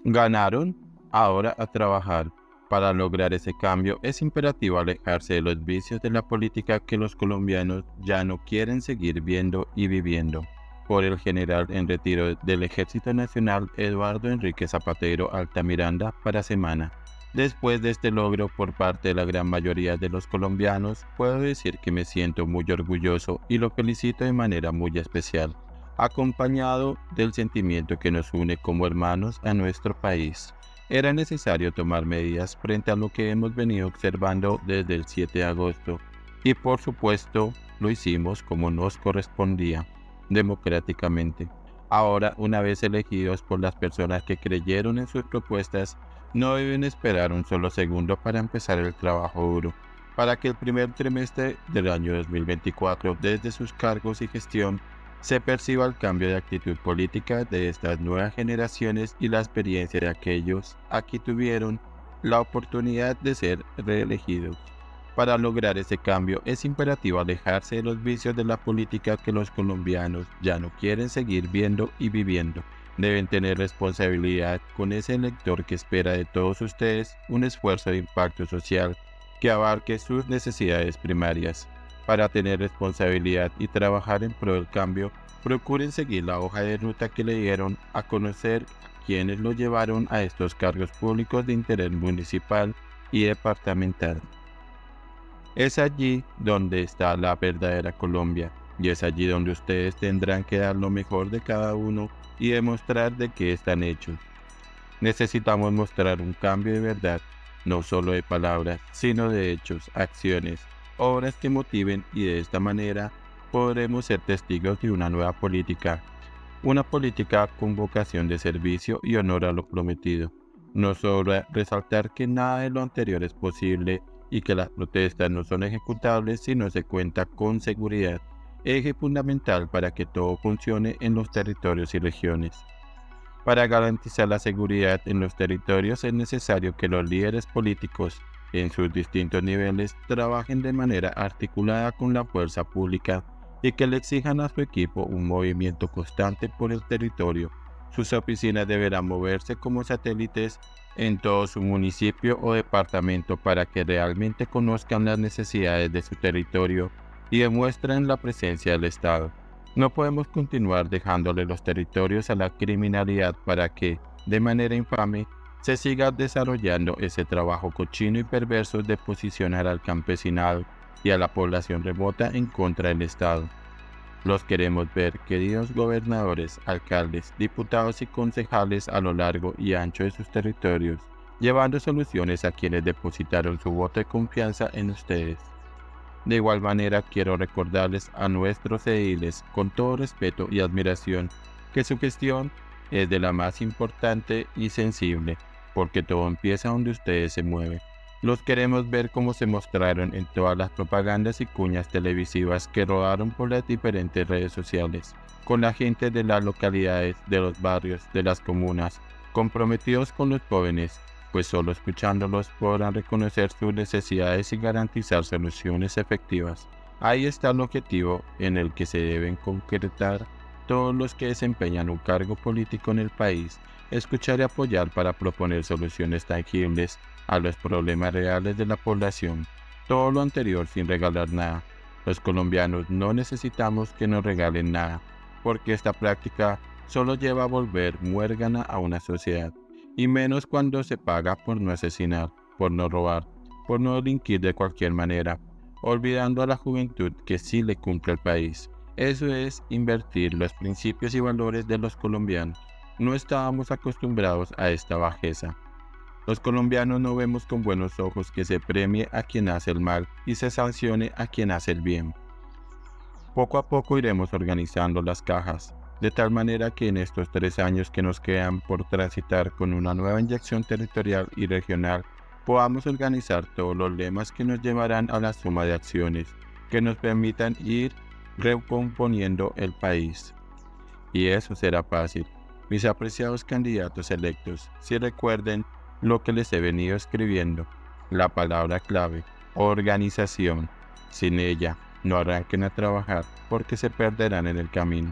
Ganaron, ahora a trabajar. Para lograr ese cambio es imperativo alejarse de los vicios de la política que los colombianos ya no quieren seguir viendo y viviendo. Por el general en retiro del Ejército Nacional Eduardo Enrique Zapatero Altamiranda para Semana. Después de este logro por parte de la gran mayoría de los colombianos, puedo decir que me siento muy orgulloso y lo felicito de manera muy especial, acompañado del sentimiento que nos une como hermanos a nuestro país. Era necesario tomar medidas frente a lo que hemos venido observando desde el 7 de agosto y por supuesto lo hicimos como nos correspondía, democráticamente. Ahora, una vez elegidos por las personas que creyeron en sus propuestas, no deben esperar un solo segundo para empezar el trabajo duro, para que el primer trimestre del año 2024, desde sus cargos y gestión, se perciba el cambio de actitud política de estas nuevas generaciones y la experiencia de aquellos a que tuvieron la oportunidad de ser reelegidos. Para lograr ese cambio es imperativo alejarse de los vicios de la política que los colombianos ya no quieren seguir viendo y viviendo. Deben tener responsabilidad con ese elector que espera de todos ustedes un esfuerzo de impacto social que abarque sus necesidades primarias. Para tener responsabilidad y trabajar en pro del cambio, procuren seguir la hoja de ruta que le dieron a conocer quienes lo llevaron a estos cargos públicos de interés municipal y departamental. Es allí donde está la verdadera Colombia, y es allí donde ustedes tendrán que dar lo mejor de cada uno y demostrar de qué están hechos. Necesitamos mostrar un cambio de verdad, no solo de palabras, sino de hechos, acciones, obras que motiven, y de esta manera podremos ser testigos de una nueva política, una política con vocación de servicio y honor a lo prometido. Nos sobra resaltar que nada de lo anterior es posible y que las protestas no son ejecutables si no se cuenta con seguridad, eje fundamental para que todo funcione en los territorios y regiones. Para garantizar la seguridad en los territorios es necesario que los líderes políticos en sus distintos niveles trabajen de manera articulada con la fuerza pública y que le exijan a su equipo un movimiento constante por el territorio. Sus oficinas deberán moverse como satélites en todo su municipio o departamento para que realmente conozcan las necesidades de su territorio y demuestren la presencia del Estado. No podemos continuar dejándole los territorios a la criminalidad para que, de manera infame, se siga desarrollando ese trabajo cochino y perverso de posicionar al campesinado y a la población remota en contra del Estado. Los queremos ver, queridos gobernadores, alcaldes, diputados y concejales a lo largo y ancho de sus territorios, llevando soluciones a quienes depositaron su voto de confianza en ustedes. De igual manera, quiero recordarles a nuestros ediles, con todo respeto y admiración, que su gestión es de la más importante y sensible, porque todo empieza donde ustedes se mueven. Los queremos ver como se mostraron en todas las propagandas y cuñas televisivas que rodaron por las diferentes redes sociales, con la gente de las localidades, de los barrios, de las comunas, comprometidos con los jóvenes, pues solo escuchándolos podrán reconocer sus necesidades y garantizar soluciones efectivas. Ahí está el objetivo en el que se deben concretar todos los que desempeñan un cargo político en el país, escuchar y apoyar para proponer soluciones tangibles a los problemas reales de la población. Todo lo anterior sin regalar nada. Los colombianos no necesitamos que nos regalen nada, porque esta práctica solo lleva a volver muérgana a una sociedad, y menos cuando se paga por no asesinar, por no robar, por no delinquir de cualquier manera, olvidando a la juventud que sí le cumple al país. Eso es invertir los principios y valores de los colombianos. No estábamos acostumbrados a esta bajeza. Los colombianos no vemos con buenos ojos que se premie a quien hace el mal y se sancione a quien hace el bien. Poco a poco iremos organizando las cajas, de tal manera que en estos 3 años que nos quedan por transitar con una nueva inyección territorial y regional, podamos organizar todos los lemas que nos llevarán a la suma de acciones que nos permitan ir recomponiendo el país. Y eso será fácil. Mis apreciados candidatos electos, si recuerden lo que les he venido escribiendo, la palabra clave, organización. Sin ella, no arranquen a trabajar porque se perderán en el camino.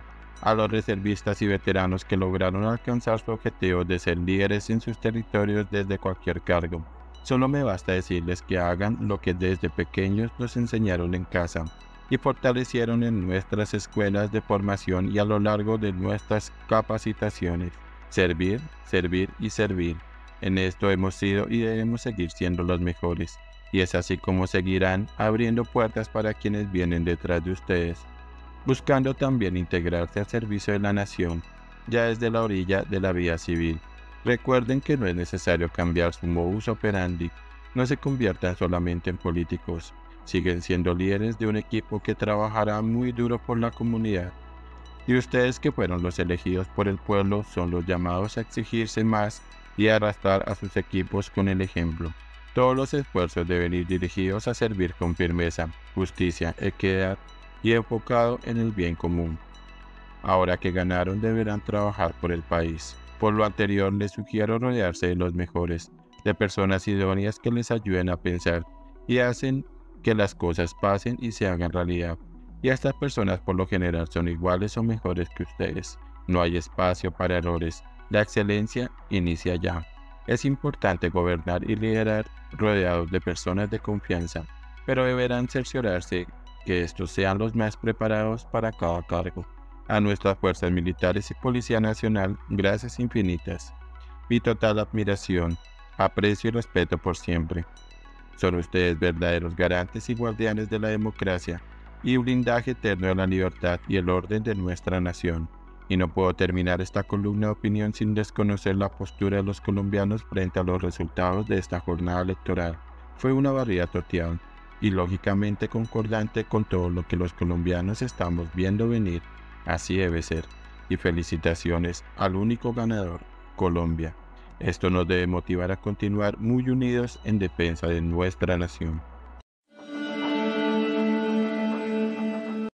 A los reservistas y veteranos que lograron alcanzar su objetivo de ser líderes en sus territorios desde cualquier cargo, solo me basta decirles que hagan lo que desde pequeños nos enseñaron en casa y fortalecieron en nuestras escuelas de formación y a lo largo de nuestras capacitaciones. Servir, servir y servir. En esto hemos sido y debemos seguir siendo los mejores. Y es así como seguirán abriendo puertas para quienes vienen detrás de ustedes, buscando también integrarse al servicio de la nación, ya desde la orilla de la vía civil. Recuerden que no es necesario cambiar su modus operandi, no se conviertan solamente en políticos, siguen siendo líderes de un equipo que trabajará muy duro por la comunidad. Y ustedes que fueron los elegidos por el pueblo son los llamados a exigirse más y a arrastrar a sus equipos con el ejemplo. Todos los esfuerzos deben ir dirigidos a servir con firmeza, justicia, equidad y enfocado en el bien común. Ahora que ganaron deberán trabajar por el país. Por lo anterior les sugiero rodearse de los mejores, de personas idóneas que les ayuden a pensar y hacen que las cosas pasen y se hagan realidad. Y estas personas por lo general son iguales o mejores que ustedes. No hay espacio para errores. La excelencia inicia ya. Es importante gobernar y liderar rodeados de personas de confianza, pero deberán cerciorarse que estos sean los más preparados para cada cargo. A nuestras fuerzas militares y Policía Nacional, gracias infinitas. Mi total admiración, aprecio y respeto por siempre. Son ustedes verdaderos garantes y guardianes de la democracia y blindaje eterno de la libertad y el orden de nuestra nación. Y no puedo terminar esta columna de opinión sin desconocer la postura de los colombianos frente a los resultados de esta jornada electoral. Fue una barrida total y lógicamente concordante con todo lo que los colombianos estamos viendo venir. Así debe ser. Y felicitaciones al único ganador, Colombia. Esto nos debe motivar a continuar muy unidos en defensa de nuestra nación.